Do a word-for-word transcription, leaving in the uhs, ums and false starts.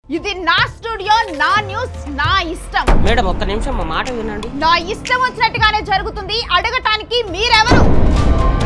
ఇది నా స్టూడియో, నా న్యూస్, నా ఇష్టం. మేడం ఒక్క నిమిషం మా మాట వినండి. నా ఇష్టం వచ్చినట్టుగానే జరుగుతుంది. అడగటానికి మీరెవరు?